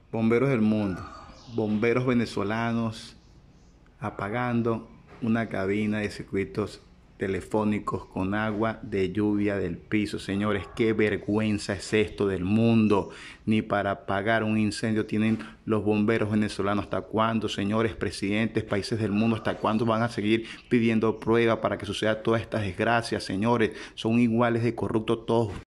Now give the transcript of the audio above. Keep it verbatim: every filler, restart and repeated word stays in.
Bomberos del mundo, bomberos venezolanos apagando una cabina de circuitos telefónicos con agua de lluvia del piso. Señores, qué vergüenza es esto del mundo. Ni para apagar un incendio tienen los bomberos venezolanos. ¿Hasta cuándo, señores presidentes, países del mundo? ¿Hasta cuándo van a seguir pidiendo pruebas para que suceda todas estas desgracias? Señores, son iguales de corruptos todos